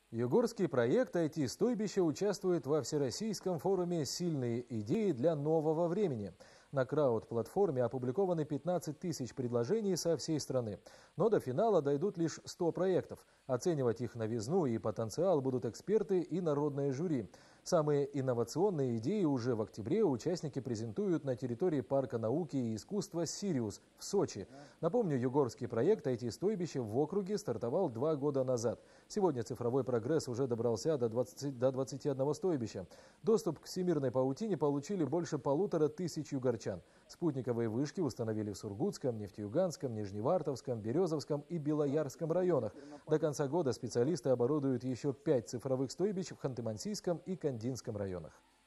Югорский проект IT-стойбища участвует во всероссийском форуме «Сильные идеи для нового времени». На крауд-платформе опубликованы 15 тысяч предложений со всей страны. Но до финала дойдут лишь 100 проектов. Оценивать их новизну и потенциал будут эксперты и народное жюри. Самые инновационные идеи уже в октябре участники презентуют на территории Парка науки и искусства «Сириус» в Сочи. Напомню, югорский проект IT-стойбище в округе стартовал 2 года назад. Сегодня цифровой прогресс уже добрался до 21 стойбища. Доступ к всемирной паутине получили больше 1500 югорчан. Спутниковые вышки установили в Сургутском, Нефтеюганском, Нижневартовском, Березовском и Белоярском районах. До конца года специалисты оборудуют еще 5 цифровых стойбищ в Ханты-Мансийском и Кандинском районах.